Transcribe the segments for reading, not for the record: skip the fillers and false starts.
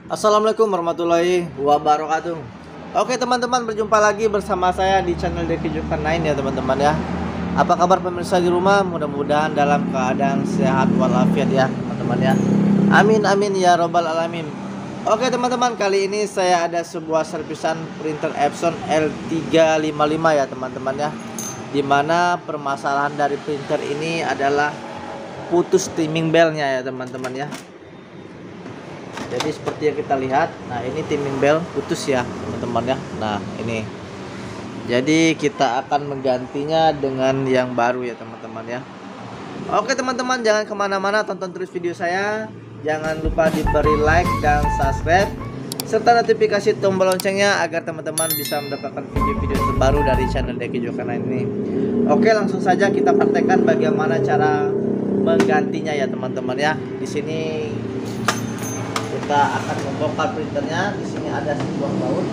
Assalamualaikum warahmatullahi wabarakatuh. Oke teman-teman, berjumpa lagi bersama saya di channel Deki Jukan 9 ya teman-teman ya. Apa kabar pemirsa di rumah? Mudah-mudahan dalam keadaan sehat walafiat ya teman-teman ya. Amin amin ya robbal alamin. Oke teman-teman, kali ini saya ada sebuah servisan printer Epson L355 ya teman-teman ya. Dimana permasalahan dari printer ini adalah putus timing belnya ya teman-teman ya. Jadi seperti yang kita lihat, nah ini timing bell putus ya teman-teman ya. Nah ini, jadi kita akan menggantinya dengan yang baru ya teman-teman ya. Oke teman-teman, jangan kemana-mana, tonton terus video saya. Jangan lupa diberi like dan subscribe serta notifikasi tombol loncengnya agar teman-teman bisa mendapatkan video-video terbaru dari channel Deki Jukan ini. Oke, langsung saja kita praktekkan bagaimana cara menggantinya ya teman-teman ya. Di sini kita akan membongkar printernya. Di sini ada sebuah baut.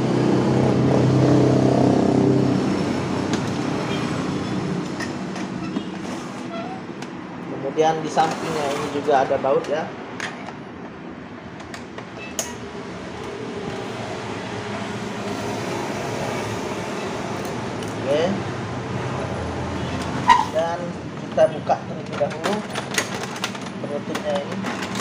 Kemudian di sampingnya ini juga ada baut ya. Oke. Dan kita buka terlebih dahulu penutupnya ini.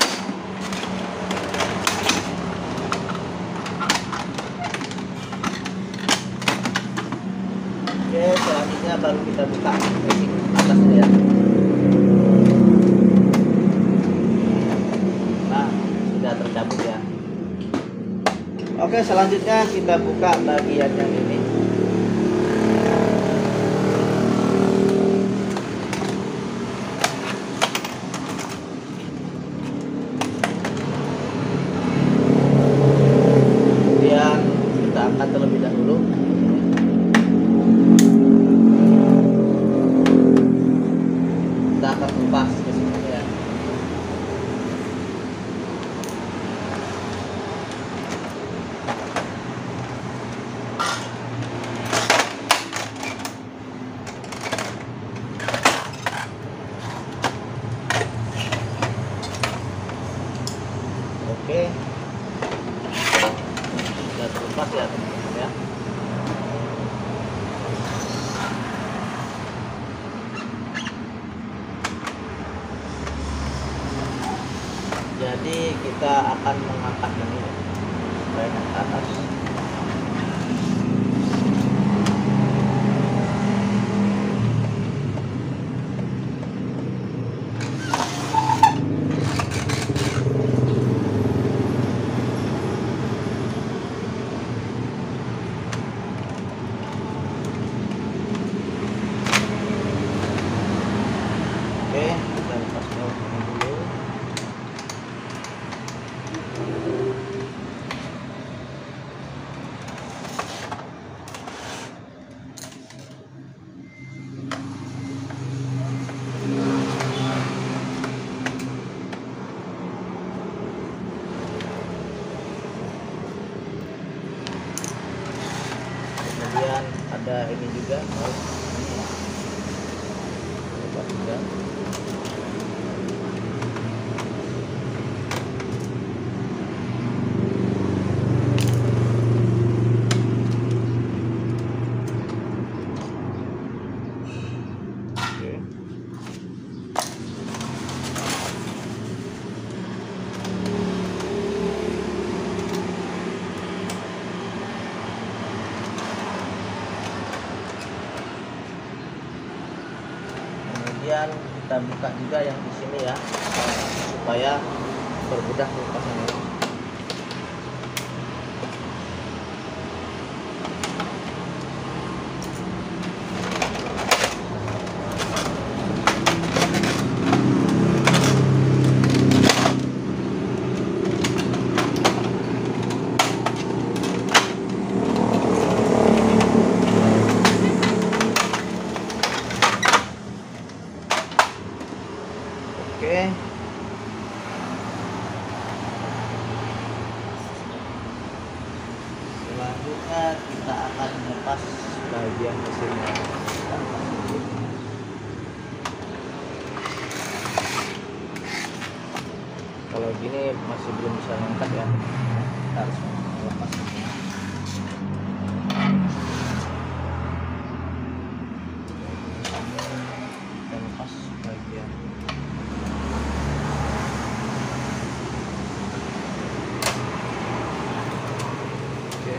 Oke, selanjutnya baru kita buka casing atasnya ya. Nah, sudah tercabut ya. Oke, selanjutnya kita buka bagian yang ini. Kemudian kita angkat terlebih dahulu. Kita akan lepas ke sini ya. Oke, sudah terlepas ya teman-teman ya. Jadi kita akan mengangkat ini supaya ke atas. Oke, kita lepas dulu. Kemudian ada ini juga, lepas juga. Oke. Kemudian kita buka juga yang di sini ya, supaya bermudah lepasnya. Oke. Selanjutnya kita akan lepas bagian mesinnya. Kalau gini masih belum bisa ngangkat ya. Kita harus lepas semua. Kita lepas bagian. Oke.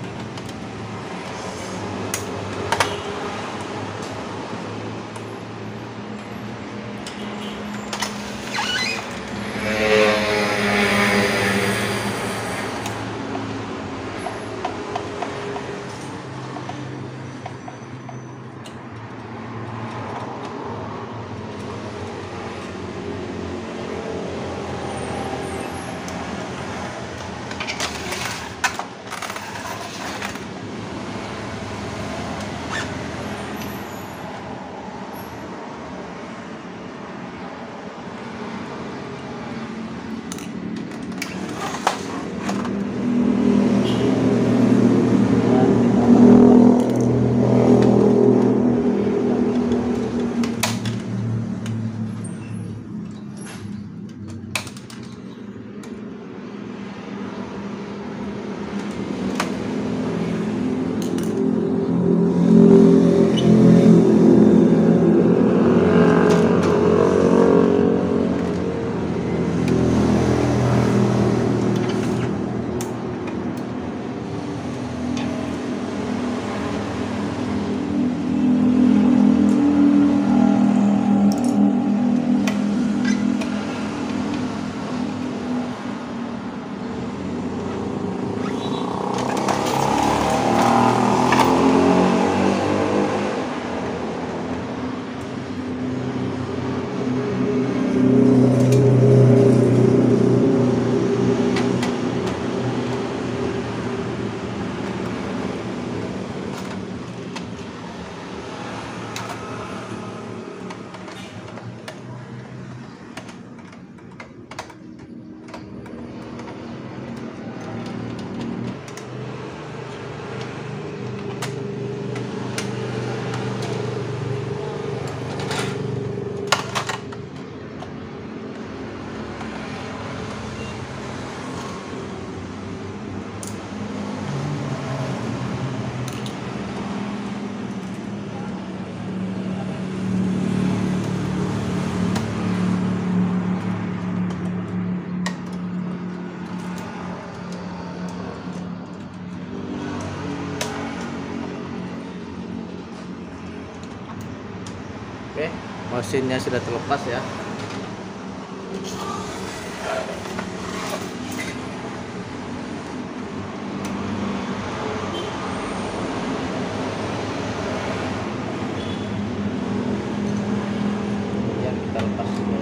Oke, mesinnya sudah terlepas ya. Kemudian kita lepas semua.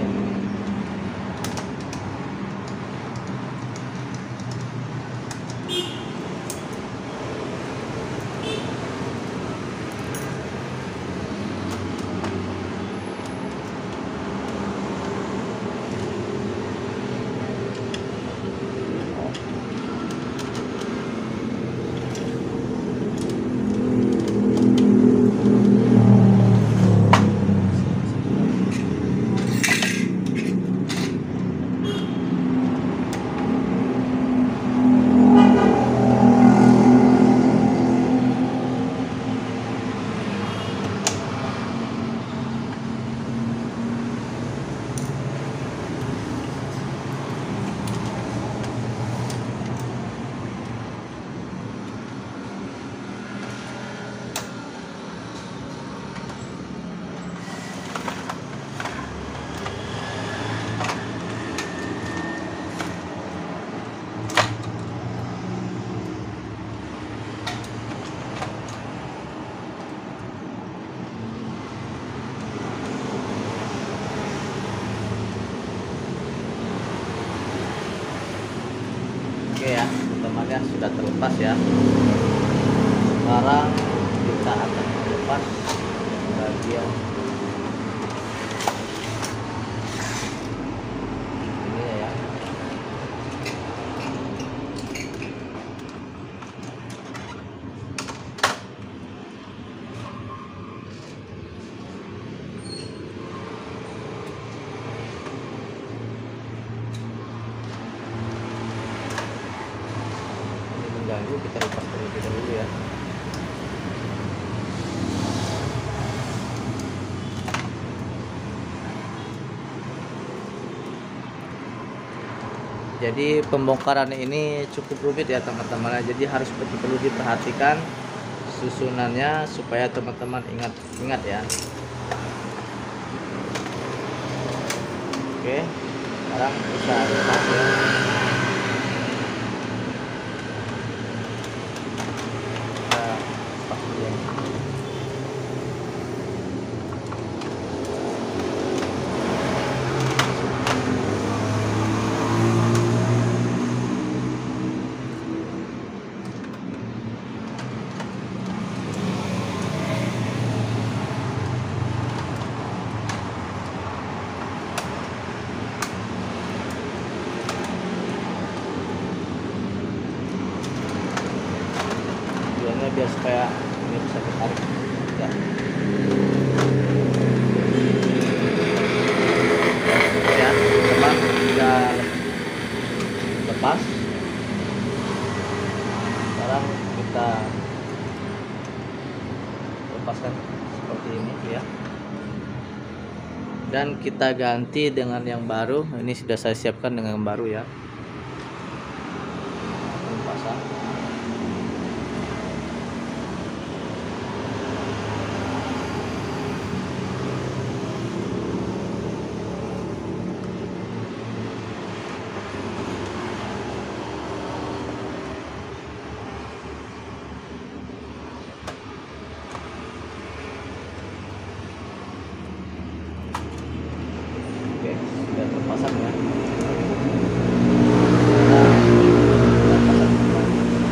Oke ya, teman-teman ya, sudah terlepas ya. Sekarang kita akan melepas bagian ini ya. mengganggu, kita lepas terlebih dahulu ya. Jadi pembongkaran ini cukup rumit ya teman-teman, jadi harus betul-betul diperhatikan susunannya supaya teman-teman ingat ya. Oke, sekarang bisa lepas ya. Kita lepas dulu ya. Biar supaya ini bisa ditarik ya. Ya teman, sudah lepas. Sekarang kita lepaskan seperti ini ya, dan kita ganti dengan yang baru. Ini sudah saya siapkan dengan yang baru ya. Pasang. Oke, sudah terpasang ya. Kita pasang.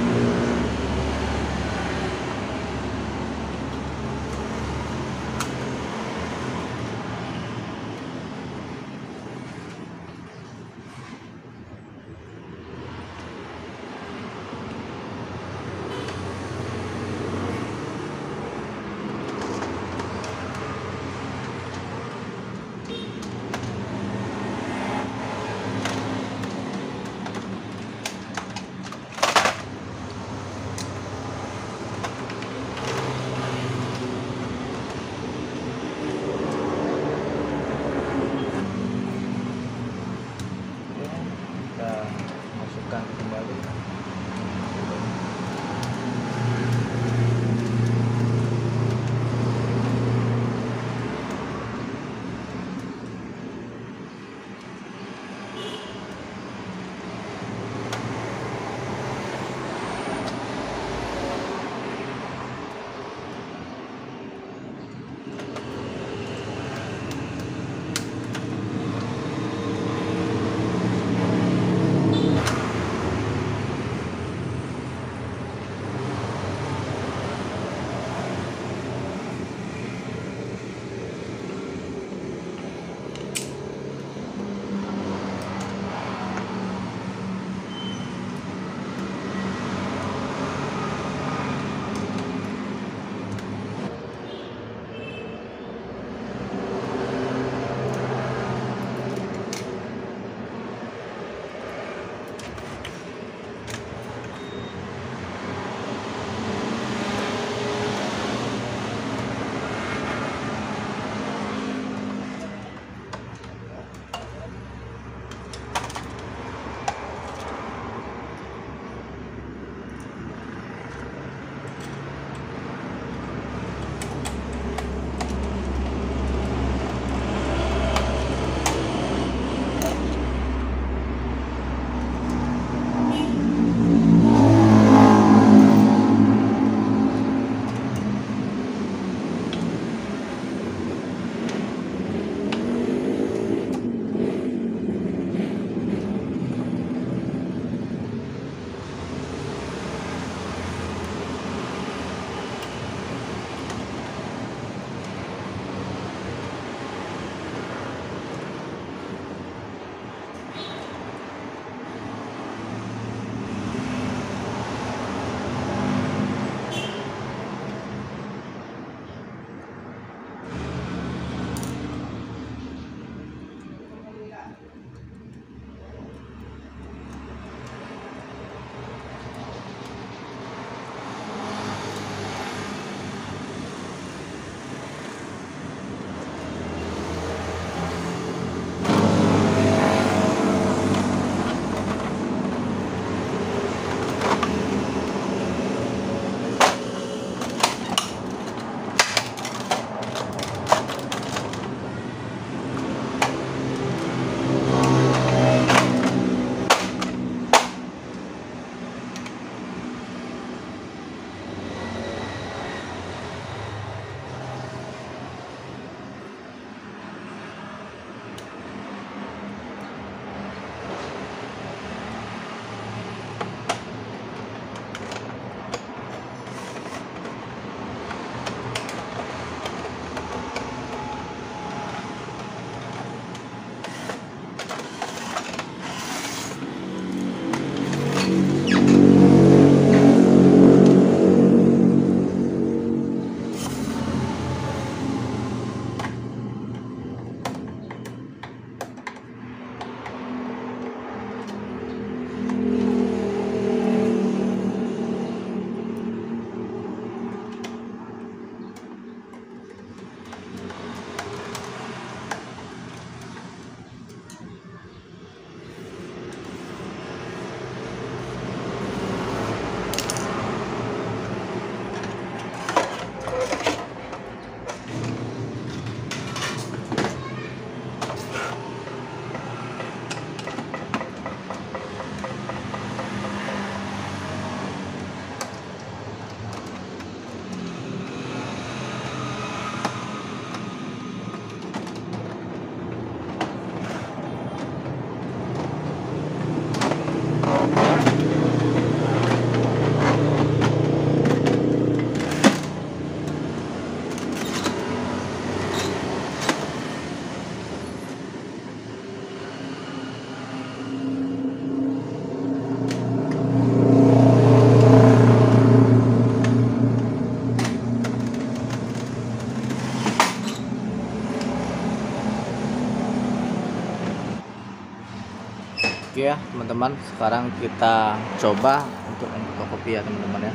Oke ya teman-teman, sekarang kita coba untuk fotokopi ya teman-teman ya.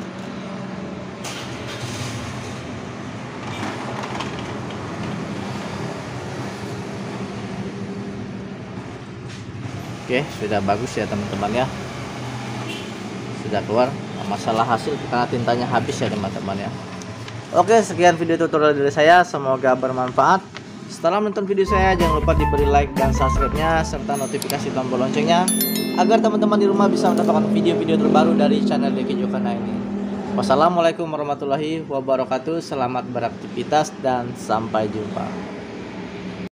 Oke, sudah bagus ya teman-teman ya, sudah keluar. Masalah hasil karena tintanya habis ya teman-teman ya. Oke, sekian video tutorial dari saya, semoga bermanfaat. Setelah menonton video saya, jangan lupa diberi like dan subscribe-nya serta notifikasi tombol loncengnya agar teman-teman di rumah bisa mendapatkan video-video terbaru dari channel Deki Jokana ini. Wassalamualaikum warahmatullahi wabarakatuh. Selamat beraktivitas dan sampai jumpa.